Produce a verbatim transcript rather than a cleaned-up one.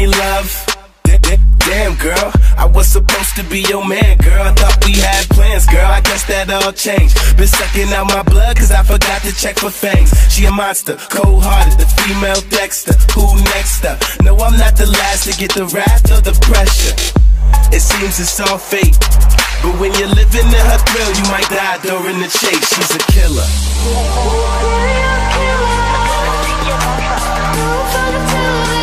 me love. Damn, girl, I was supposed to be your man, girl. I thought we had plans, girl. I guess that all changed. Been sucking out my blood, cause I forgot to check for fangs. She a monster, cold-hearted, the female Dexter. Who next up? No, I'm not the last to get the wrath or the pressure. It seems it's all fate, but when you're living in her thrill, you might die during the chase. She's a killer. Serial killer.